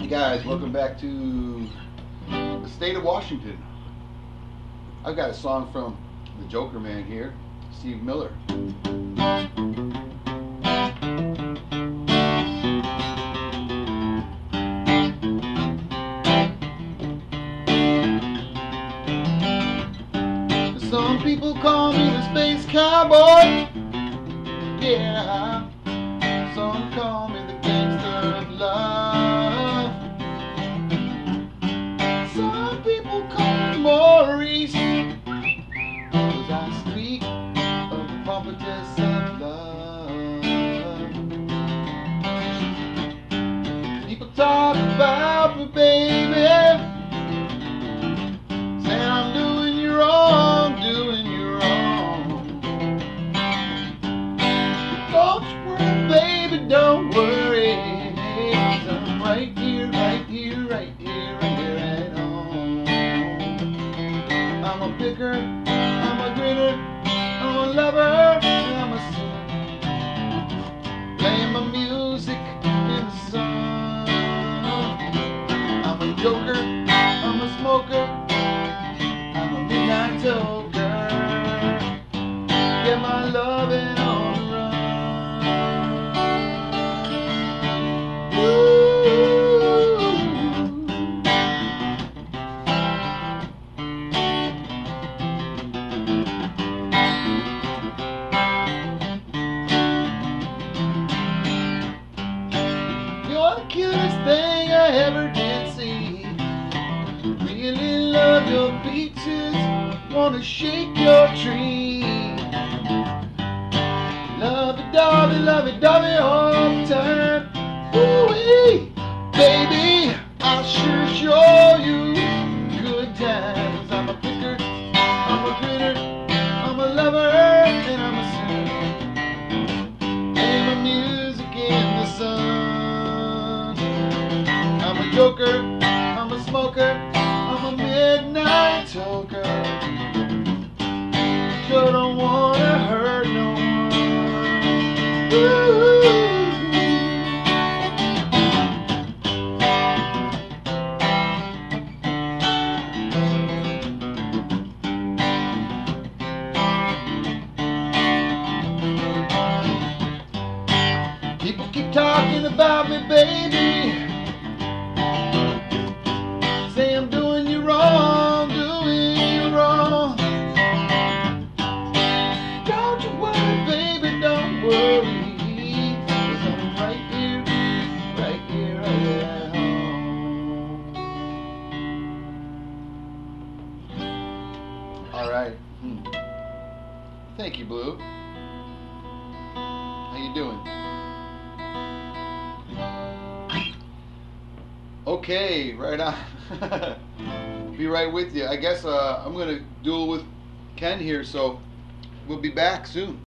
Hey guys, welcome back to the state of Washington. I've got a song from the Joker Man here, Steve Miller. Some people call me the space cowboy. Yeah, some call me the gangster of love. Some people call me Maurice, 'cause I speak of the pompous of love. People talk about me, baby, saying I'm doing you wrong, doing you wrong. Don't you worry, baby, don't worry, 'cause I'm right here, right here, right here, right here at home. I'm a picker, I'm a grinner, I'm a lover, and I'm a sinner, playing my music in the sun. I'm a joker, I'm a smoker, I'm a midnight toker, get my loving on the run. You're the cutest thing I ever did see. Really love your peaches, wanna shake your tree. Lovey-dovey all the time. Ooh-wee, baby, I'll sure show you good times. I'm a picker, I'm a grinner, I'm a lover, and I'm a sinner. Play my music in the sun. I'm a joker, I'm a smoker, I'm a midnight toker. Sure don't wanna hurt no one. Ooh. People keep talking about me, baby, say I'm doing you wrong, doing you wrong. Don't you worry, baby, don't worry, 'cause I'm right here, right here, right here at home. All right. Thank you, Blue. How you doing? Okay, right on. Be right with you. I guess I'm gonna duel with Ken here, so we'll be back soon.